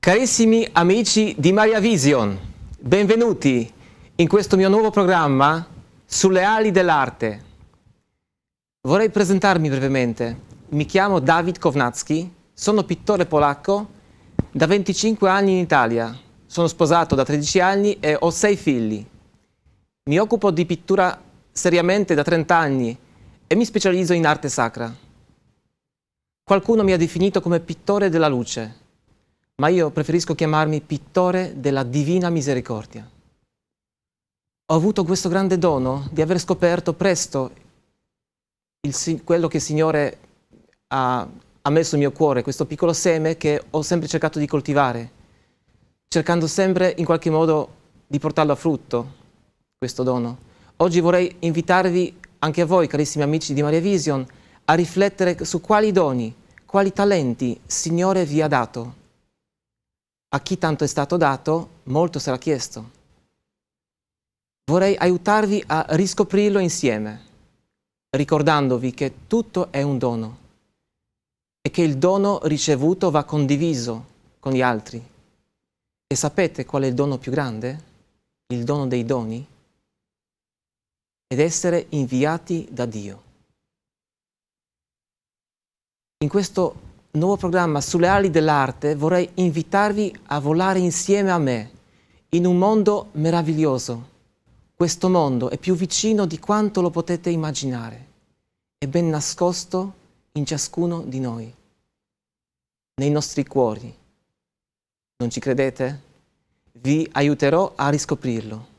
Carissimi amici di Maria Vision, benvenuti in questo mio nuovo programma Sulle ali dell'arte. Vorrei presentarmi brevemente. Mi chiamo Dawid Kownacki, sono pittore polacco da 25 anni in Italia. Sono sposato da 13 anni e ho 6 figli. Mi occupo di pittura seriamente da 30 anni e mi specializzo in arte sacra. Qualcuno mi ha definito come pittore della luce, ma io preferisco chiamarmi pittore della divina misericordia. Ho avuto questo grande dono di aver scoperto presto quello che il Signore ha messo nel mio cuore, questo piccolo seme che ho sempre cercato di coltivare, cercando sempre in qualche modo di portarlo a frutto, questo dono. Oggi vorrei invitarvi, anche a voi, carissimi amici di Maria Vision, a riflettere su quali doni, quali talenti il Signore vi ha dato. A chi tanto è stato dato, molto sarà chiesto. Vorrei aiutarvi a riscoprirlo insieme, ricordandovi che tutto è un dono e che il dono ricevuto va condiviso con gli altri. E sapete qual è il dono più grande? Il dono dei doni? Ed essere inviati da Dio. In questo nuovo programma Sulle ali dell'arte vorrei invitarvi a volare insieme a me in un mondo meraviglioso. Questo mondo è più vicino di quanto lo potete immaginare. È ben nascosto in ciascuno di noi, nei nostri cuori. Non ci credete? Vi aiuterò a riscoprirlo.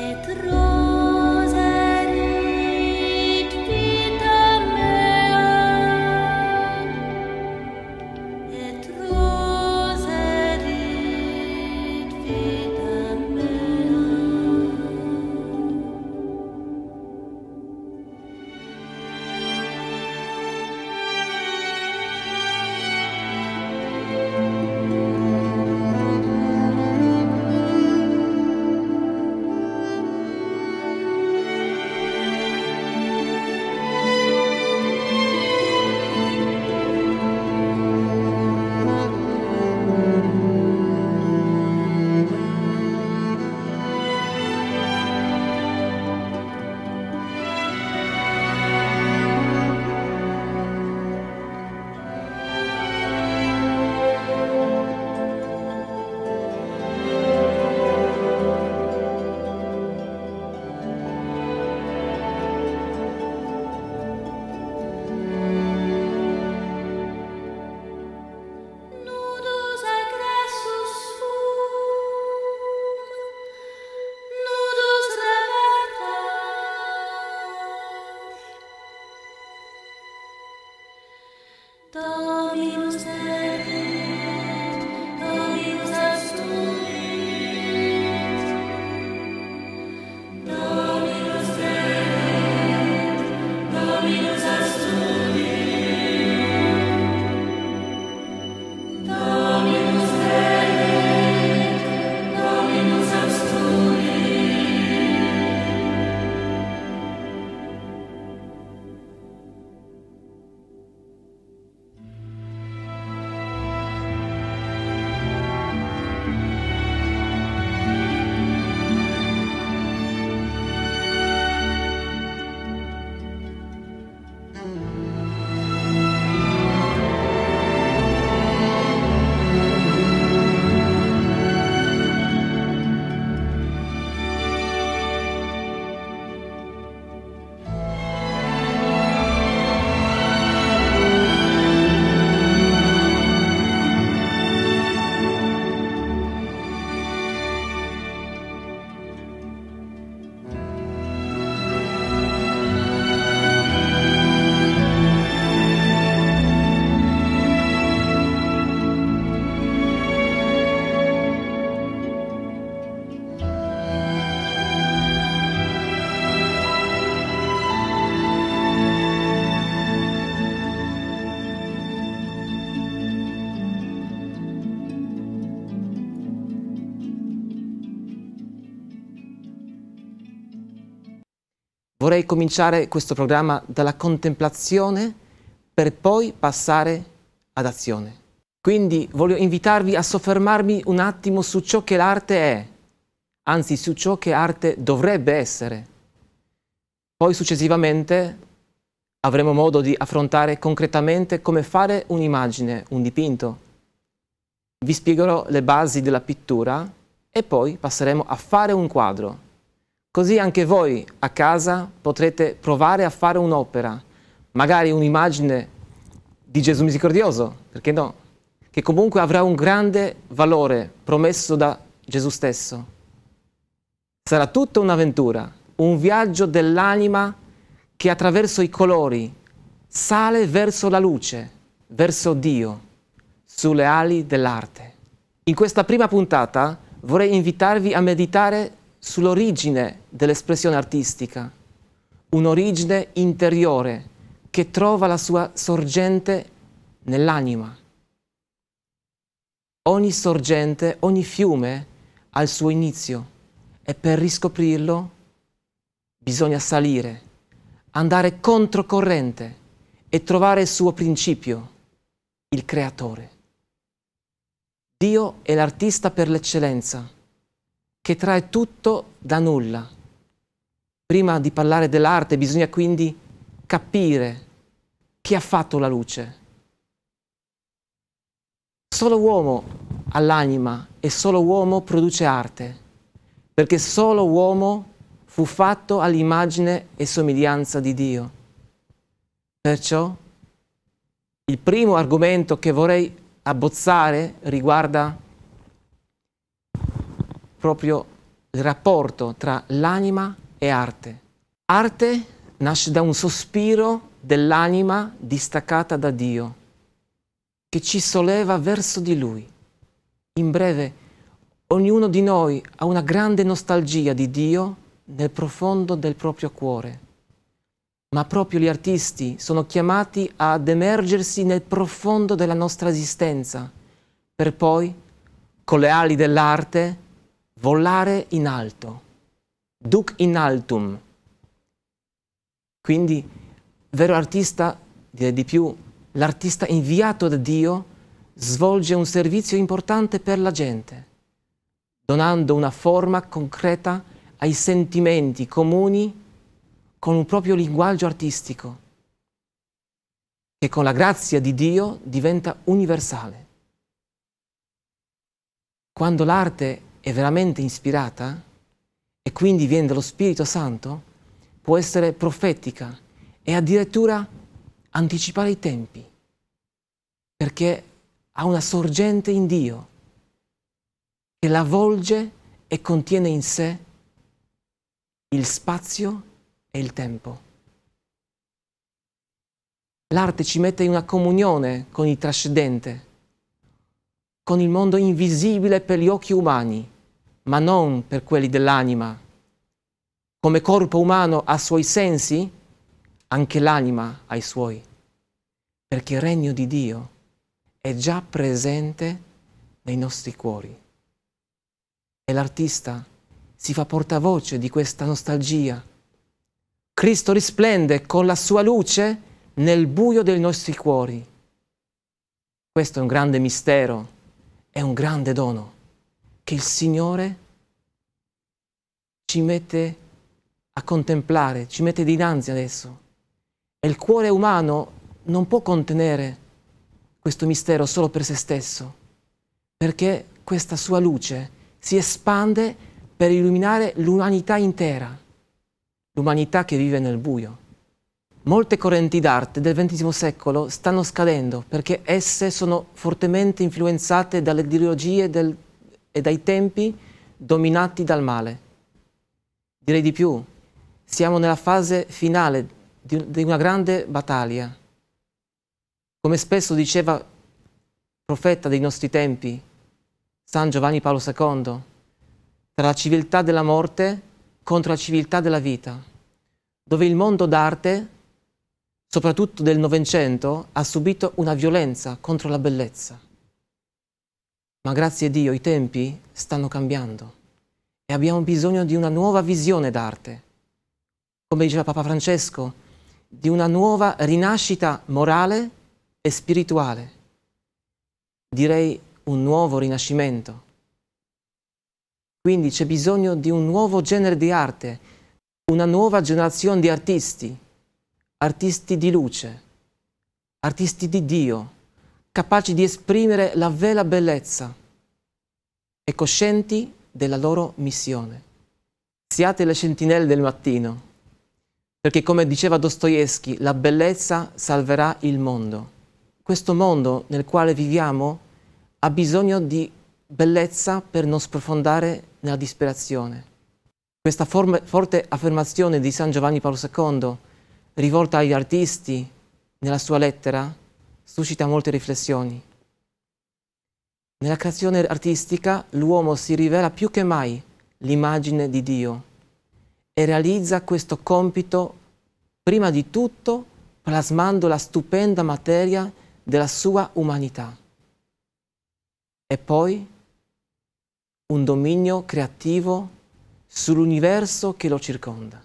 Vorrei cominciare questo programma dalla contemplazione per poi passare ad azione. Quindi voglio invitarvi a soffermarmi un attimo su ciò che l'arte è, anzi su ciò che arte dovrebbe essere. Poi successivamente avremo modo di affrontare concretamente come fare un'immagine, un dipinto. Vi spiegherò le basi della pittura e poi passeremo a fare un quadro. Così anche voi a casa potrete provare a fare un'opera, magari un'immagine di Gesù misericordioso, perché no? Che comunque avrà un grande valore promesso da Gesù stesso. Sarà tutta un'avventura, un viaggio dell'anima che attraverso i colori sale verso la luce, verso Dio, sulle ali dell'arte. In questa prima puntata vorrei invitarvi a meditare sull'origine dell'espressione artistica, un'origine interiore che trova la sua sorgente nell'anima. Ogni sorgente, ogni fiume ha il suo inizio e per riscoprirlo bisogna salire, andare controcorrente e trovare il suo principio, il creatore. Dio è l'artista per l'eccellenza, che trae tutto da nulla. Prima di parlare dell'arte bisogna quindi capire chi ha fatto la luce. Solo uomo ha l'anima e solo uomo produce arte, perché solo uomo fu fatto all'immagine e somiglianza di Dio. Perciò il primo argomento che vorrei abbozzare riguarda proprio il rapporto tra l'anima e arte. Arte nasce da un sospiro dell'anima distaccata da Dio, che ci solleva verso di Lui. In breve, ognuno di noi ha una grande nostalgia di Dio nel profondo del proprio cuore, ma proprio gli artisti sono chiamati ad emergersi nel profondo della nostra esistenza, per poi, con le ali dell'arte, volare in alto. Duc in altum. Quindi, vero artista, direi di più, l'artista inviato da Dio svolge un servizio importante per la gente, donando una forma concreta ai sentimenti comuni con un proprio linguaggio artistico, che con la grazia di Dio diventa universale. Quando l'arte è veramente ispirata, e quindi viene dallo Spirito Santo, può essere profetica e addirittura anticipare i tempi, perché ha una sorgente in Dio che la avvolge e contiene in sé il spazio e il tempo. L'arte ci mette in una comunione con il trascendente, con il mondo invisibile per gli occhi umani, ma non per quelli dell'anima. Come corpo umano ha suoi sensi, anche l'anima ha i suoi, perché il regno di Dio è già presente nei nostri cuori. E l'artista si fa portavoce di questa nostalgia. Cristo risplende con la sua luce nel buio dei nostri cuori. Questo è un grande mistero, è un grande dono che il Signore ci mette a contemplare, ci mette dinanzi adesso. E il cuore umano non può contenere questo mistero solo per se stesso, perché questa sua luce si espande per illuminare l'umanità intera, l'umanità che vive nel buio. Molte correnti d'arte del XX secolo stanno scadendo perché esse sono fortemente influenzate dalle ideologie e dai tempi dominati dal male. Direi di più, siamo nella fase finale di una grande battaglia. Come spesso diceva il profeta dei nostri tempi, San Giovanni Paolo II, tra la civiltà della morte contro la civiltà della vita, dove il mondo d'arte, soprattutto del Novecento, ha subito una violenza contro la bellezza. Ma grazie a Dio i tempi stanno cambiando e abbiamo bisogno di una nuova visione d'arte. Come diceva Papa Francesco, di una nuova rinascita morale e spirituale. Direi un nuovo rinascimento. Quindi c'è bisogno di un nuovo genere di arte, una nuova generazione di artisti, artisti di luce, artisti di Dio, capaci di esprimere la vera bellezza e coscienti della loro missione. Siate le sentinelle del mattino, perché come diceva Dostoevskij, la bellezza salverà il mondo. Questo mondo nel quale viviamo ha bisogno di bellezza per non sprofondare nella disperazione. Questa forte affermazione di San Giovanni Paolo II, rivolta agli artisti nella sua lettera, suscita molte riflessioni. Nella creazione artistica l'uomo si rivela più che mai l'immagine di Dio e realizza questo compito prima di tutto plasmando la stupenda materia della sua umanità e poi un dominio creativo sull'universo che lo circonda.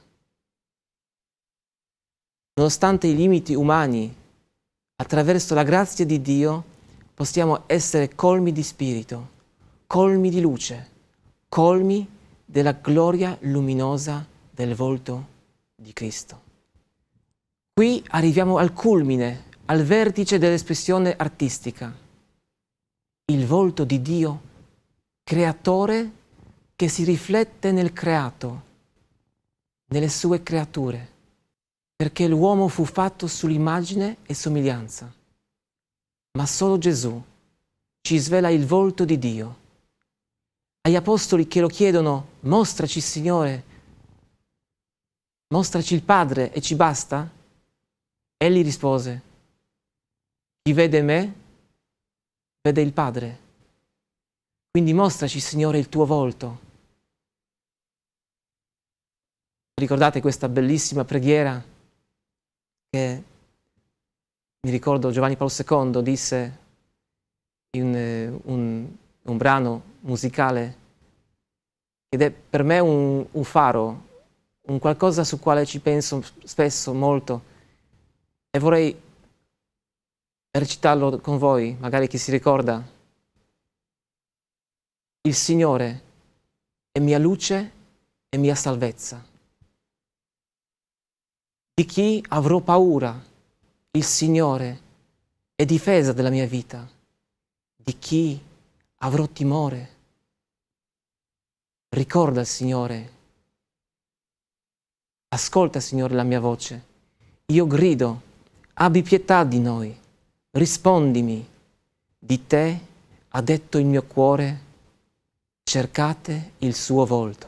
Nonostante i limiti umani, attraverso la grazia di Dio possiamo essere colmi di spirito, colmi di luce, colmi della gloria luminosa del volto di Cristo. Qui arriviamo al culmine, al vertice dell'espressione artistica. Il volto di Dio, creatore che si riflette nel creato, nelle sue creature, perché l'uomo fu fatto sull'immagine e somiglianza. Ma solo Gesù ci svela il volto di Dio. Agli apostoli che lo chiedono mostraci, Signore, mostraci il Padre e ci basta? Egli rispose, chi vede me, vede il Padre. Quindi mostraci, Signore, il tuo volto. Ricordate questa bellissima preghiera che, mi ricordo, Giovanni Paolo II disse in un brano musicale, ed è per me un faro, un qualcosa su quale ci penso spesso, molto, e vorrei recitarlo con voi, magari chi si ricorda. Il Signore è mia luce e mia salvezza. Di chi avrò paura? Il Signore è difesa della mia vita. Di chi avrò timore? Ricorda il Signore. Ascolta, Signore, la mia voce. Io grido, abbi pietà di noi. Rispondimi. Di te ha detto il mio cuore, cercate il suo volto.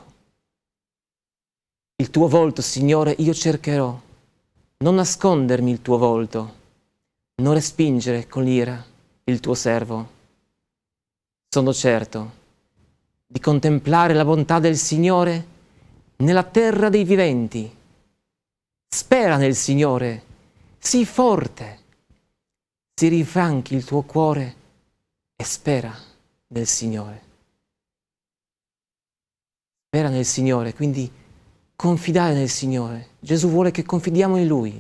Il tuo volto, Signore, io cercherò. Non nascondermi il tuo volto, non respingere con l'ira il tuo servo. Sono certo di contemplare la bontà del Signore nella terra dei viventi. Spera nel Signore, sii forte, si rinfranchi il tuo cuore e spera nel Signore. Spera nel Signore, quindi confidare nel Signore. Gesù vuole che confidiamo in Lui.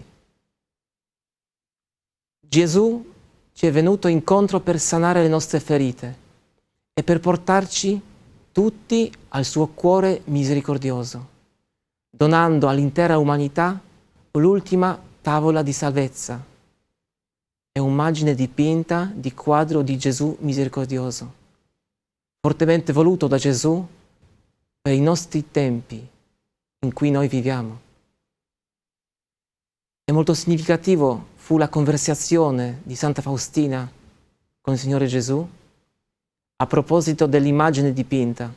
Gesù ci è venuto incontro per sanare le nostre ferite e per portarci tutti al suo cuore misericordioso, donando all'intera umanità l'ultima tavola di salvezza. È un'immagine dipinta di quadro di Gesù misericordioso, fortemente voluto da Gesù per i nostri tempi in cui noi viviamo. E molto significativo fu la conversazione di Santa Faustina con il Signore Gesù a proposito dell'immagine dipinta.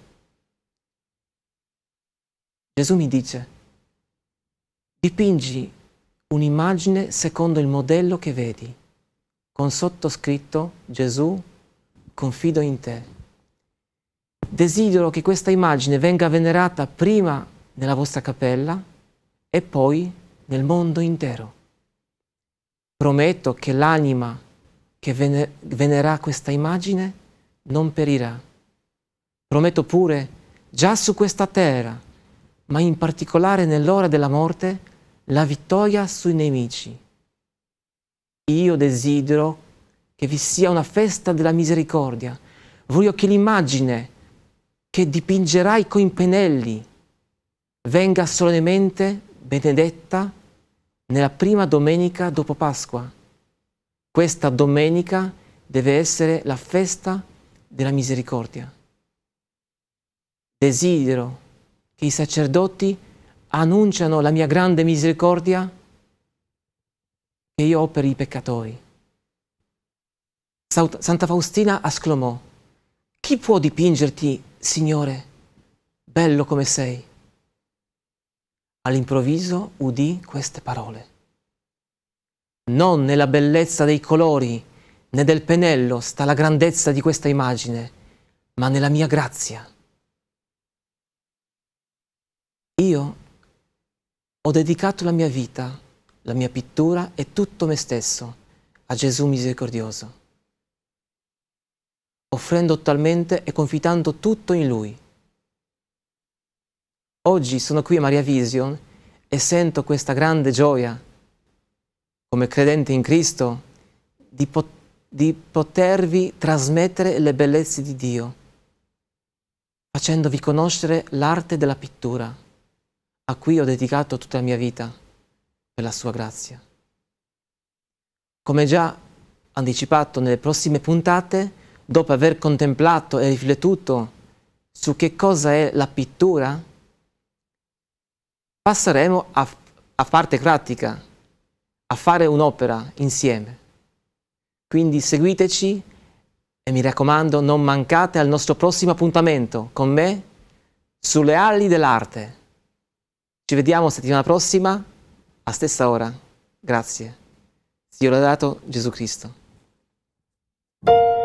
Gesù mi dice, dipingi un'immagine secondo il modello che vedi, con sottoscritto Gesù, confido in te. Desidero che questa immagine venga venerata prima nella vostra cappella e poi nel mondo intero. Prometto che l'anima che venerà questa immagine non perirà. Prometto pure, già su questa terra, ma in particolare nell'ora della morte, la vittoria sui nemici. Io desidero che vi sia una festa della misericordia. Voglio che l'immagine che dipingerai coi pennelli venga solennemente benedetta nella prima domenica dopo Pasqua. Questa domenica deve essere la festa della misericordia. Desidero che i sacerdoti annunciano la mia grande misericordia che io ho per i peccatori. Santa Faustina esclamò, chi può dipingerti, Signore, bello come sei? All'improvviso udì queste parole. Non nella bellezza dei colori né del pennello sta la grandezza di questa immagine, ma nella mia grazia. Io ho dedicato la mia vita, la mia pittura e tutto me stesso a Gesù misericordioso, offrendo totalmente e confidando tutto in Lui. Oggi sono qui a Maria Vision e sento questa grande gioia, come credente in Cristo, di potervi trasmettere le bellezze di Dio, facendovi conoscere l'arte della pittura, a cui ho dedicato tutta la mia vita per la sua grazia. Come già anticipato nelle prossime puntate, dopo aver contemplato e riflettuto su che cosa è la pittura, passeremo a parte pratica, a fare un'opera insieme. Quindi seguiteci e mi raccomando non mancate al nostro prossimo appuntamento con me sulle ali dell'arte. Ci vediamo settimana prossima, a stessa ora. Grazie. Sia lodato Gesù Cristo.